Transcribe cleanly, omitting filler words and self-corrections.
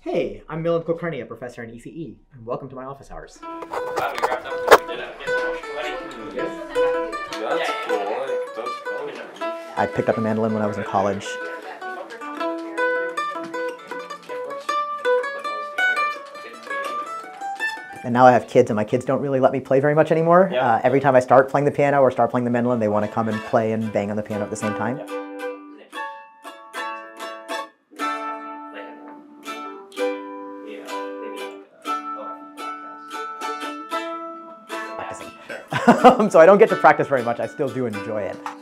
Hey, I'm Milind Kulkarni, a professor in ECE, and welcome to my office hours. Glad we wrapped up what we did. That's cool. I picked up a mandolin when I was in college. And now I have kids, and my kids don't really let me play very much anymore. Yeah. Every time I start playing the piano or start playing the mandolin, they want to come and play and bang on the piano at the same time. Yeah. So I don't get to practice very much. I still do enjoy it.